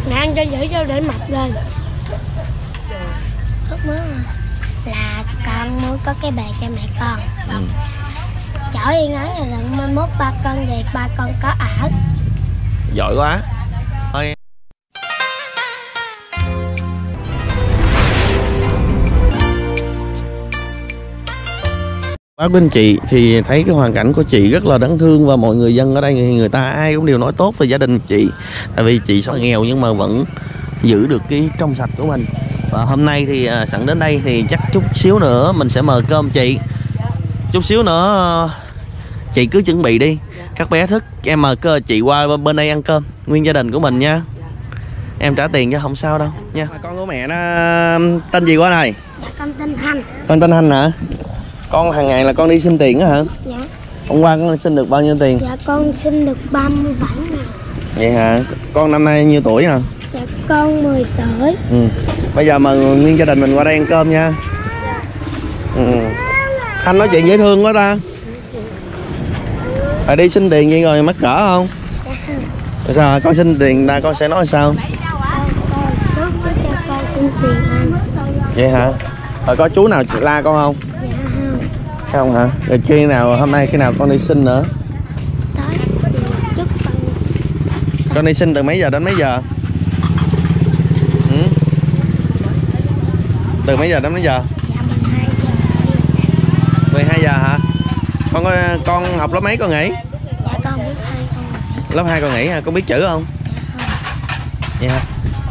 Mẹ ăn cho dữ cho để mập lên. Ước mơ là con muốn có cái bè cho mẹ con. Chở Yên Ấn là lần 21 ba con về ba con có ở. Giỏi quá. Thôi. Bác bên chị thì thấy cái hoàn cảnh của chị rất là đáng thương, và mọi người dân ở đây người ta ai cũng đều nói tốt về gia đình chị. Tại vì chị sống nghèo nhưng mà vẫn giữ được cái trong sạch của mình. Và hôm nay thì sẵn đến đây thì chắc chút xíu nữa mình sẽ mời cơm chị. Chút xíu nữa chị cứ chuẩn bị đi. Các bé thức em mời chị qua bên đây ăn cơm nguyên gia đình của mình nha. Em trả tiền cho không sao đâu nha. Con của mẹ nó tên gì quá này? Dạ con tên Hành. Con tên Hành hả? Con hàng ngày là con đi xin tiền á hả? Dạ. Hôm qua con xin được bao nhiêu tiền? Dạ con xin được 37 ngàn. Vậy hả? Con năm nay nhiêu tuổi nè? Dạ con 10 tuổi. Bây giờ mời nguyên gia đình mình qua đây ăn cơm nha. Anh nói chuyện dễ thương quá ta. Phải đi xin tiền vậy rồi mắc cỡ không? Dạ không. Sao con xin tiền ta con sẽ nói sao? Con cho con xin tiền ăn. Vậy hả? Rồi có chú nào la con không? Dạ không. Không hả? Rồi khi nào hôm nay khi nào con đi xin nữa? Tới chúc con. Con đi xin từ mấy giờ đến mấy giờ? Từ mấy giờ đến mấy giờ? Dạ 12 giờ. 12 giờ hả? Con học lớp mấy con nghỉ? Dạ con biết 2 con nghỉ. Lớp 2 con nghỉ hả? Con biết chữ không? Dạ không. Vậy hả?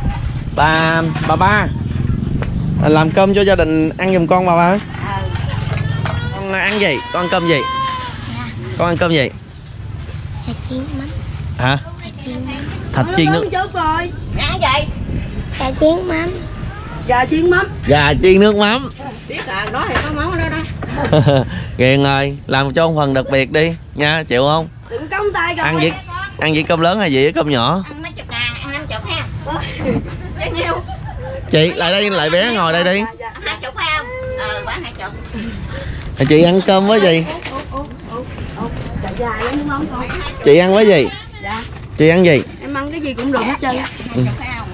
Ba làm cơm cho gia đình ăn giùm con ba ơi. Con ăn gì? Con ăn cơm gì? Dạ. Con ăn cơm gì? Thịt chiên mắm. Hả? Thịt chiên mắm. Thịt chiên nước. Rồi. Ăn gì? Thịt chiên mắm. Gà chiên mắm. Gà chiên nước mắm. Biết là đó thì có món ở đó đó. Ghiền rồi, làm cho một phần đặc biệt đi nha, chịu không? Đừng cong tay rồi. Ăn gì cơm lớn hay gì cơm nhỏ? Ăn mấy chục ngàn, ăn 50 ha. Bao nhiêu? Chị lại đây, lại bé ngồi đây đi. 20 phải không? Khoảng 20. Chị ăn cơm với gì? Chạy dài lắm đúng không? Chị ăn với gì? Dạ. Chị ăn gì? Em ăn cái gì cũng được hết trơn. 20 phải không?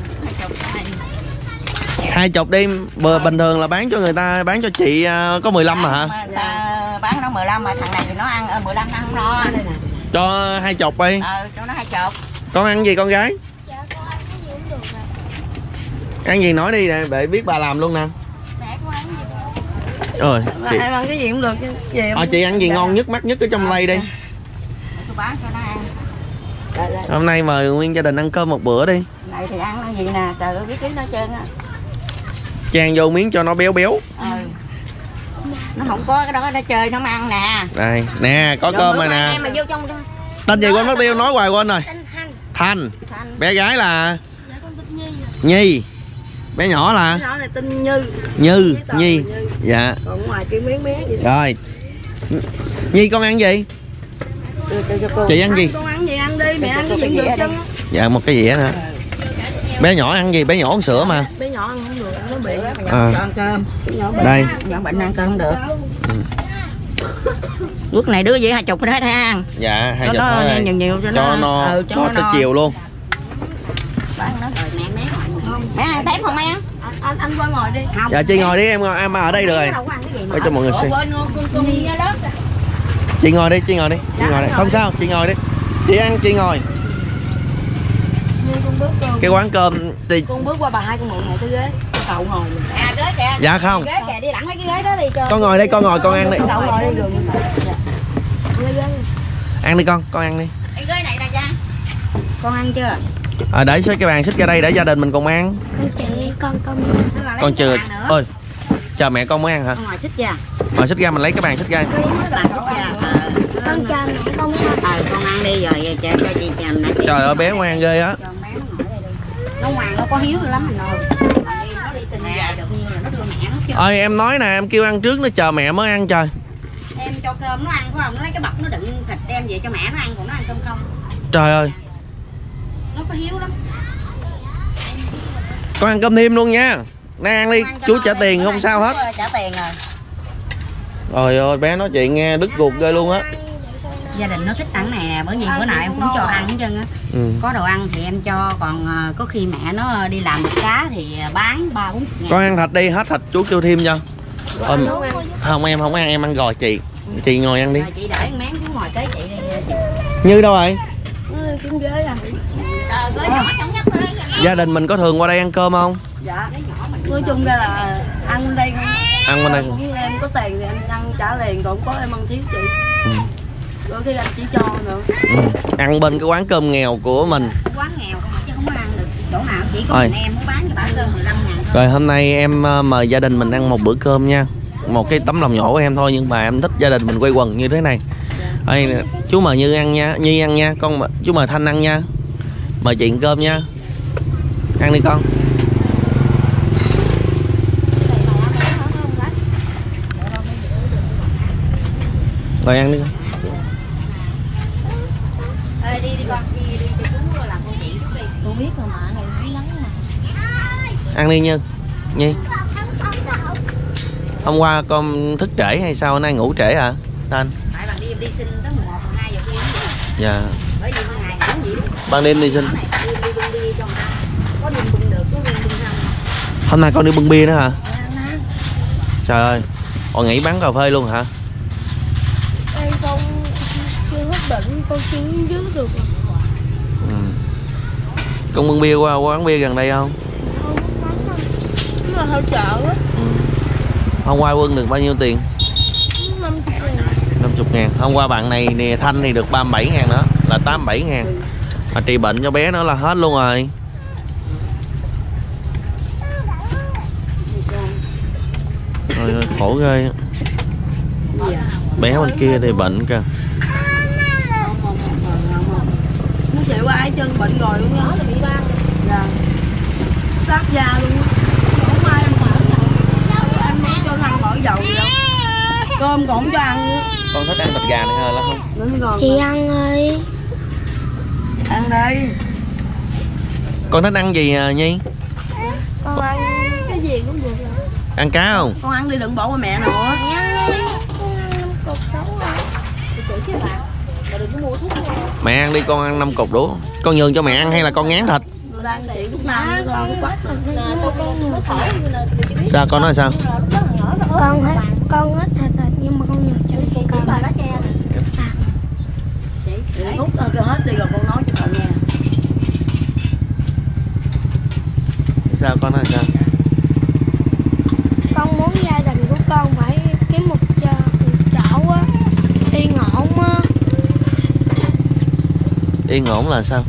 20 đi, bình thường là bán cho người ta, bán cho chị có 15 mà hả? Bán nó 15 mà thằng này thì nó ăn 15 nó không no. Cho 20 đi. Cho nó 20. Con ăn gì con gái? Dạ con ăn cái gì cũng được rồi. Ăn gì nói đi nè, để biết bà làm luôn nè. Mẹ con ăn gì? Rồi, chị. Em ăn cái gì cũng được chứ. Chị ăn gì ngon nhất, mắc nhất ở trong lây đi. Tôi bán cho nó ăn. Hôm nay mời nguyên gia đình ăn cơm một bữa đi. Này thì ăn cái gì nè, trời ơi biết nó trơn á. Chan vô miếng cho nó béo béo. Nó không có cái đó nó chơi nó ăn nè. Đây, nè, có cơm rồi nè. Mà vô trong đó. Tên gì quên mất tiêu, nói hoài quên rồi. Tên Thành. Bé gái là Dạ con tên Nhi. Nhi. Bé nhỏ là Cái đó này tên Như. Nhi. Dạ. Còn ngoài kia miếng vậy. Rồi. Nhi con ăn gì? Chị ăn gì? Con ăn gì ăn đi, mẹ ăn cái gì cũng được chứ. Dạ một cái dĩa nữa. Bé nhỏ ăn gì? Bé nhỏ uống sữa mà. Bé nhỏ ăn không được, nó bị bé À. nhỏ ăn cơm. Nhỏ bệnh. Đây. Nhỏ bệnh ăn cơm không được. Quốc này đưa vậy 20 hết ha. Dạ 20 nó thôi. nhiều cho nó cho tới chiều luôn. Bán nó rồi mẹ ăn tém không ăn? Anh qua ngồi đi. Không. Dạ chị ngồi đi, em ở đây được rồi. Để cho mọi người xem. Chị ngồi đi, chị ngồi đi. Chị ngồi đi. Không sao, chị ngồi đi. Chị ăn chị ngồi. Cái quán cơm thì Con bước qua bà hai con ngồi này cái ghế, cậu ngồi. Ghế kìa. dạ không. Ghế kìa, đi đặng mấy cái ghế đó đi cho. Con ngồi đây, con ngồi con ăn đi. Cậu ngồi đi đường. Ăn đi con ăn đi. Cái ghế này nè cha. Con ăn chưa? Để xếp cái bàn xích ra đây để gia đình mình cùng ăn. Con chị con Con chưa. Ơi. Chờ mẹ con mới ăn hả? Con ngồi xích ra. Rồi xích ra mình lấy cái bàn xích ra. con chờ mẹ con ăn. Con ăn đi rồi cho chị chầm nè. Trời ơi bé ngoan ghê á. Nó ngoan nó có hiếu lắm mình rồi. Nó đi xin về được nhiên là nó đưa mẹ nó chưa. Ơi em nói nè, em kêu ăn trước nó chờ mẹ mới ăn trời. Em cho cơm nó ăn phải không? Nó lấy cái bọc nó đựng thịt đem về cho mẹ nó ăn, còn nó ăn cơm không. Trời ơi. Nó có hiếu lắm. Con ăn cơm thêm luôn nha. Nè ăn đi, chú trả tiền không sao hết. Trả tiền rồi. Trời ơi bé nói chuyện nghe đứt ruột ghê luôn á. gia đình nó thích ăn này nè, bởi vì bữa nào em cũng cho ăn hết trơn á. Có đồ ăn thì em cho, còn có khi mẹ nó đi làm cá thì bán 30-40 ngàn. Con ăn thịt đi, hết thịt chú kêu thêm cho. Không em không ăn, em ăn gò chị. Chị ngồi ăn đi. Rồi, chị để máng xuống ngồi kế chị đi. Như đâu rồi? Xuống ghế à. Ghế nhỏ trong nhất thôi. Gia đình mình có thường qua đây ăn cơm không? Dạ, nói chung ra là ăn bên đây không. Ăn bên đây. Cũng em có tiền thì em ăn trả liền, còn không có em ăn thiếu chị. Đôi khi anh chỉ cho nữa. Ăn bên cái quán cơm nghèo của mình. Quán nghèo không chứ không có ăn được chỗ nào, chỉ có mình em muốn bán cho bả cơm 15 ngàn thôi. Rồi hôm nay em mời gia đình mình ăn một bữa cơm nha. Một cái tấm lòng nhỏ của em thôi, nhưng mà em thích gia đình mình quây quần như thế này. Đây, chú mời Như ăn nha, Nhi ăn nha, chú mời Thanh ăn nha. Mời chị ăn cơm nha. Ăn đi con. Rồi ăn đi con. Đi con, đi cho chú làm con chị chút đi. Tôi biết rồi mà, này nắng mà. Ăn đi Như. Nhi. Hôm qua con thức trễ hay sao, nay ngủ trễ hả? Thanh. Tại bạn đi em đi xin tới 11-12 giờ kia. Dạ. Bởi vì ban ngày ngủ gì đó. Ban đêm đi xin. Đi cho người ta. Có đi bưng được, có đi bưng không. Hôm nay con đi bưng bia nữa hả? Trời ơi. Con nghỉ bán cà phê luôn hả? Con chưa hết bệnh, con chưa dưới được. Con bưng bia qua quán bia gần đây không? Mà hơi chợ á. Hôm qua Quân được bao nhiêu tiền? 50 ngàn. Hôm qua bạn này nè, Thanh thì được 37 ngàn nữa, là 87 ngàn. Mà trị bệnh cho bé nữa là hết luôn rồi. Rồi khổ ghê. Bé bên kia thì bệnh kìa. Nó chạy qua ai chân bệnh rồi luôn nhớ là bị ban. Dạ. Sát da luôn. Không ai em mở dầu. Em mới cho ăn mở dầu gì đâu. Cơm còn không cho ăn nữa. Con thích ăn thịt gà này hơi lắm không? Chị ăn ơi. Ăn đây. Con thích ăn gì Nhi? Con ăn cái gì cũng được rồi. Ăn cá không? Con ăn đi đừng bỏ qua mẹ nữa. Con ăn đi. Con ăn 5 cục sống rồi. Chị chứ bà. Bà đừng có mua thuốc nha. Mẹ ăn đi, con ăn 5 cục đủ. Con nhường cho mẹ ăn hay là con ngán thịt? Đang chị lúc nào con quắt. Sao con nói sao? Con ít thịt nhưng mà con nhiều chữ con Bà lá che. Chị hút cho hết đi rồi con nói cho cậu nghe. Sao con nói sao? Con muốn gia đình của con phải kiếm một chỗ á yên ổn á. Yên ổn là sao?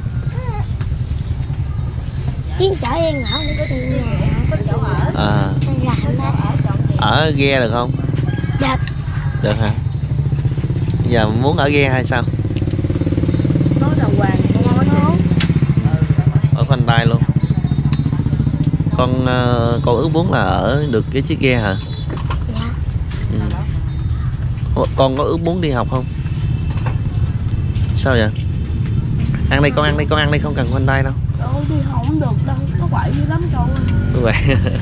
Kiếm chỗ yên ổn để có tiền nhà, có chỗ ở. Làm đó. Ở ghe được không? Được. Được hả? Bây giờ muốn ở ghe hay sao? Nói đàng hoàng con nói Không. Ở khoanh tay luôn. Con ước muốn là ở được cái chiếc ghe hả? Dạ. Con có ước muốn đi học không? Sao vậy? Ăn đây con, ăn đây con, ăn đây không cần khoanh tay đâu. đâu đi không được đâu, có quậy dữ lắm cậu ơi. Đúng vậy.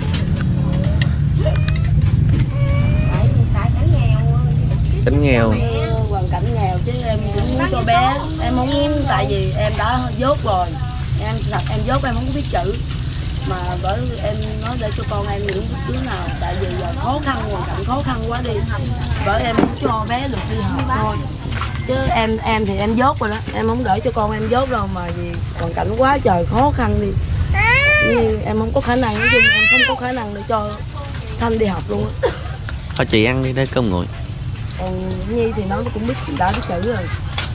Tại cảnh nghèo. Cảnh nghèo. Hoàn cảnh nghèo chứ em cũng muốn cho bé. Em không muốn, tại vì em đã dốt rồi. Em thật em dốt em không có biết chữ. Mà bởi em nói để cho con em những đứa nào, tại vì giờ khó khăn, hoàn cảnh khó khăn quá đi, bởi em muốn cho bé được đi học thôi, chứ em thì em dốt rồi đó, em không để cho con em dốt đâu, mà vì hoàn cảnh quá trời khó khăn đi, như em không có khả năng, nói chung em không có khả năng để cho Thanh đi học luôn á. Thôi chị ăn đi, để cơm nguội. Còn Nhi thì nó cũng biết, đã biết chữ rồi.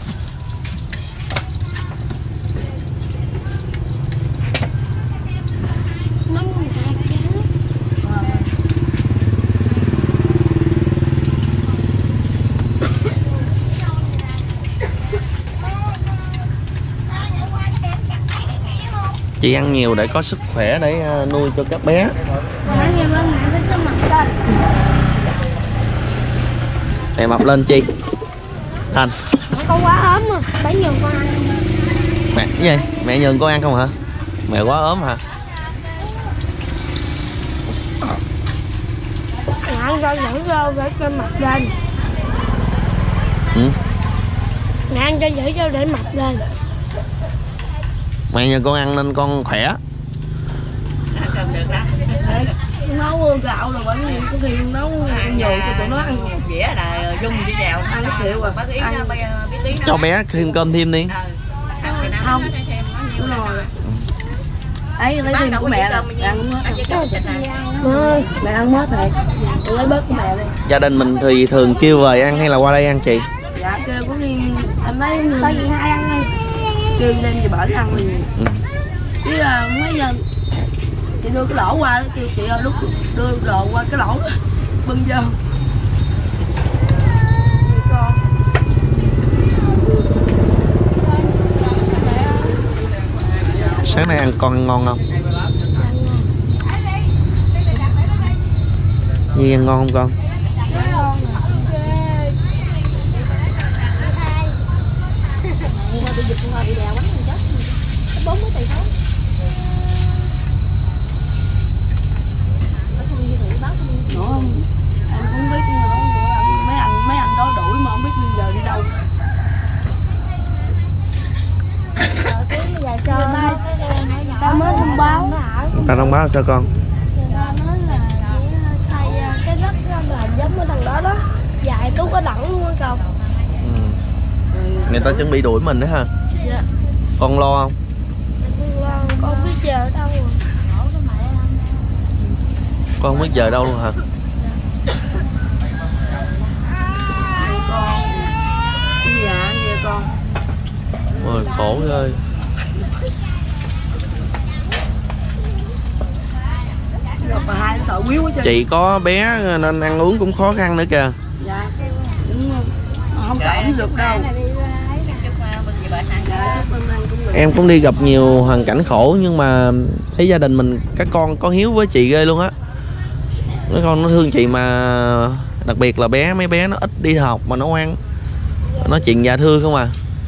Chị ăn nhiều để có sức khỏe để nuôi cho các bé. Mẹ mập lên chi? Thanh. Con quá ốm rồi, phải nhường con ăn. Mẹ cái gì? Mẹ nhường con ăn không hả? Mẹ quá ốm hả? Ăn rau dẫn rau để cho mặt lên. Ừ. Mẹ ăn cho dễ cho để mập lên. Mày nhờ con ăn nên con khỏe. Nấu gạo rồi vẫn có khi nấu nhiều cho tụi nó ăn dĩa là dung đi vào ăn cái xịu rồi Cho bé thêm cơm thêm đi. không đúng rồi ấy lấy thêm của mẹ là ăn mẹ ăn hết rồi tôi lấy bớt của mẹ đi. Gia đình mình thì thường kêu về ăn hay là qua đây ăn chị? Dạ kêu có khi anh lấy có gì hai ăn đi kêu lên thì bển ăn liền chứ mấy giờ chị đưa cái lỗ qua đó kêu chị ơi lúc đưa đồ qua cái lỗ bưng vô Sáng nay ăn con ăn ngon không? Nhi ăn ngon không con? nữa không em không biết nữa mấy anh đó đuổi mà không biết bây giờ đi đâu. Tao mới thông báo. Ta thông báo sao con? Ta nói là xây cái đất là giống cái thằng đó đó. Dạy Tú có đẳng luôn á cậu. Người ta chuẩn bị đuổi mình đấy ha. Dạ. Con lo không? Con không biết giờ ở đâu rồi. Con không biết giờ đâu luôn hả? Dạ nghe con. Ôi khổ ơi. Bà hai sợ quýu quá. Chị có bé nên ăn uống cũng khó khăn nữa kìa. Dạ cũng không cảm được đâu. Em cũng đi gặp nhiều hoàn cảnh khổ nhưng mà thấy gia đình mình các con có hiếu với chị ghê luôn á. Mấy con nó thương chị mà đặc biệt là mấy bé nó ít đi học mà nó ngoan. Nói chuyện dạ thưa không à.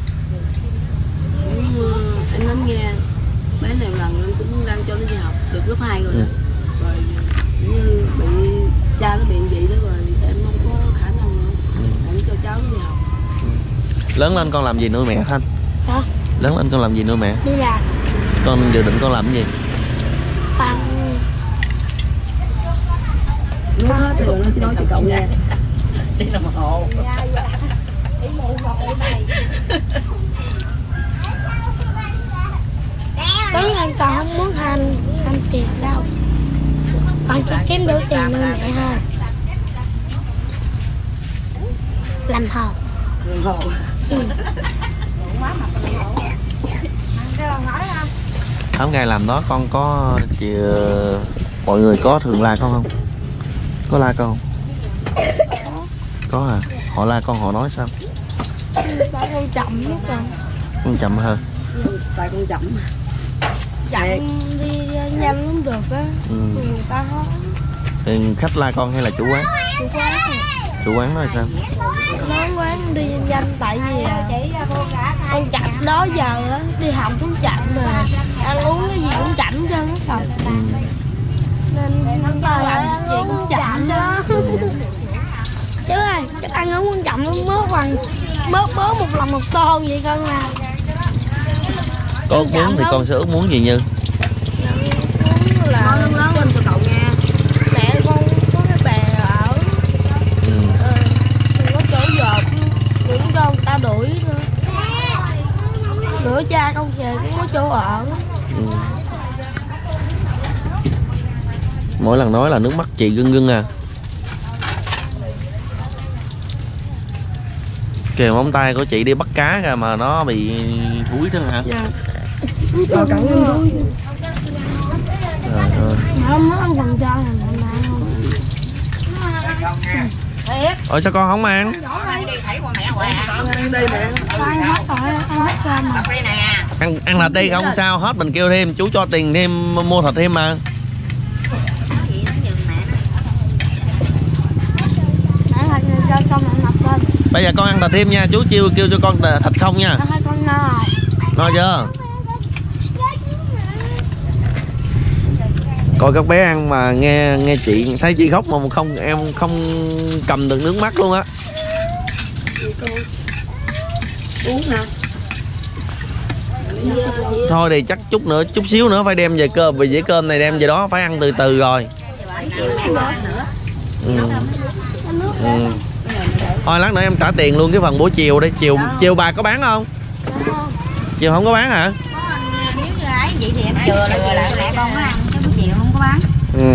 Anh nói nghe bé này lần anh cũng đang cho nó đi học được lớp 2 rồi. Rồi như bị cha nó bị vậy đó rồi em không có khả năng nữa. Anh cho cháu nó đi học. Lớn lên con làm gì nuôi mẹ Thanh? Hả? Lớn lên con làm gì nuôi mẹ? Đi làm. Con dự định con làm cái gì? Ăn. Nói hết rồi nó nói cho cậu nghe. Đi làm hộ. Tối anh còn không muốn hành tiền đâu. Con chỉ kiếm đủ tiền nuôi mẹ thôi. Làm hồ. Làm hộ. Tháng ngày làm đó con có mọi người có thường la con không? Có la con không? Có à? Họ la con họ nói sao? Tại con chậm nhất rồi. Con chậm hơn. Tại con chậm. Chậm đi nhanh cũng được á. Người ta nói. Thì khách la con hay là chủ quán? Chủ quán. Chủ quán nói sao? Nói quán đi nhanh tại vì con chậm đó giờ á, đi học cũng chậm mà ăn uống cái gì cũng chậm chứ hết rồi. Nên chúng ta làm gì cũng chậm đó. Chứ ơi, chắc ăn uống cũng chậm mớt bớ một lần một tô vậy con à. Có ước muốn thì con sẽ ước muốn gì Như? Nói lớn lên cho cậu nghe. Mẹ con có cái bè ở có chỗ dợp cũng cho người ta đuổi nữa. Bữa cha con về cũng có chỗ ở. Mỗi lần nói là nước mắt chị rưng rưng à. Kìa móng tay của chị đi bắt cá kìa mà nó bị thúi thế hả? Dạ. Rồi cậu ăn thúi. Trời ơi. Không ăn phần cho là mẹ không. Ôi sao con không ăn? Ăn đi mẹ. Ăn hết rồi, ăn hết cơm mà. Ăn thịt đi không sao hết mình kêu thêm chú cho tiền thêm mua thịt thêm mà. Cho con mập lên. Bây giờ con ăn thịt thêm nha, chú kêu cho con thịt không nha. Hai con no. No chưa? Coi các bé ăn mà nghe chị thấy chị khóc mà không em không cầm được nước mắt luôn á. Uống nè. Thôi thì chắc chút xíu nữa phải đem về cơm, vì dĩa cơm này đem về đó phải ăn từ từ rồi. Thôi lát nữa em trả tiền luôn cái phần buổi chiều đi. Chiều bà có bán không? Chiều không có bán hả? Nếu như ấy vậy thì em chừa lại mẹ con nó ăn chứ buổi chiều không có bán.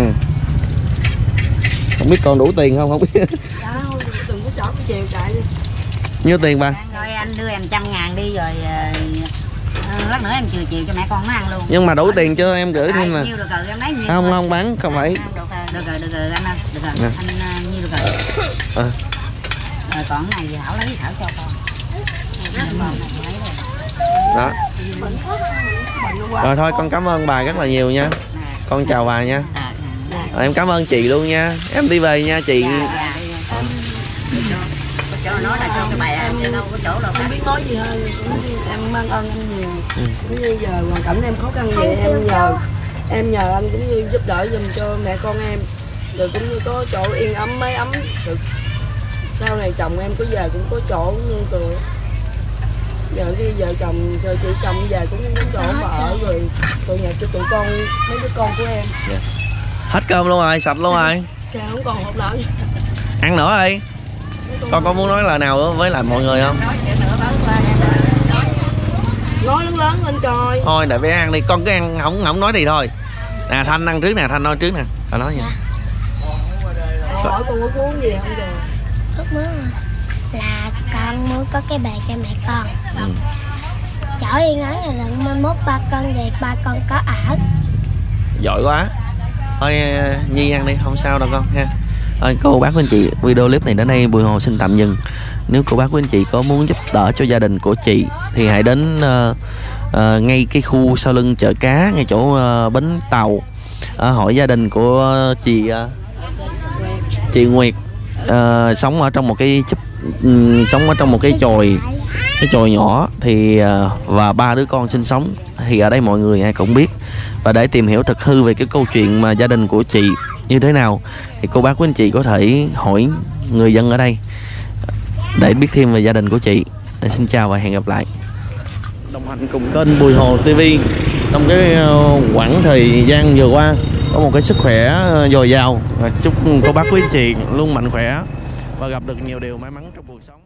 Không biết còn đủ tiền không biết. Đừng có chở chiều chạy đi. Nhiêu tiền bà? Thôi anh đưa em 100.000 đi rồi lát nữa em chiều cho mẹ con nó ăn luôn. Nhưng mà đủ tiền cho em gửi thêm nè. Nhiêu được rồi em lấy nhiêu. Không bán không phải. Được rồi anh ơi, được rồi. Nè. Anh nhiêu được rồi. Rồi còn cái này thì Thảo lấy Thảo cho con. Đó. Rồi thôi con cảm ơn bà rất là nhiều nha. Con chào bà nha. Rồi, em cảm ơn chị luôn nha. Em đi về nha chị. Cho nói là cho cái bài em cho đâu có chỗ đâu. Không biết nói gì hơn, em mang ơn anh nhiều. Cũng như giờ hoàn cảnh em khó khăn vậy em nhờ anh cũng như giúp đỡ giùm cho mẹ con em, rồi cũng như có chỗ yên ấm mái ấm được. Sau này chồng em có về cũng có chỗ như tụi giờ cái vợ chồng rồi chị chồng về cũng có chỗ mà ở, rồi tụi nhà cho tụi con mấy đứa con của em. Hết cơm luôn rồi, sạch luôn rồi. Trời không còn hộp lợn. Ăn nữa đi. Con có muốn nói lời nào với lại mọi người không? Nói lớn lớn lên coi. Thôi để bé ăn đi, con cứ ăn không nói thì thôi. Nè Thanh ăn trước nè, Thanh nói trước nè. Tao nói nha. Hỏi con có uống gì không giờ? Ước muốn là con muốn có cái bè cho mẹ con. Chở Yên Ấn là lần 21 ba con về ba con có ở. Giỏi quá. Thôi Nhi ăn đi, không sao đâu con ha. Thôi cô bác quý anh chị, video clip này đến đây Bùi Hồ xin tạm dừng. Nếu cô bác quý anh chị có muốn giúp đỡ cho gia đình của chị thì hãy đến ngay cái khu sau lưng chợ cá, ngay chỗ bến tàu, hỏi gia đình của chị Nguyệt, sống ở trong một cái chòi nhỏ thì và 3 đứa con sinh sống. Thì ở đây mọi người ai cũng biết. Và để tìm hiểu thật hư về cái câu chuyện mà gia đình của chị như thế nào thì cô bác quý anh chị có thể hỏi người dân ở đây để biết thêm về gia đình của chị. Xin chào và hẹn gặp lại. Đồng hành cùng kênh Bùi Hồ TV trong cái quãng thời gian vừa qua, có một cái sức khỏe dồi dào. Chúc cô bác quý anh chị luôn mạnh khỏe và gặp được nhiều điều may mắn trong cuộc sống.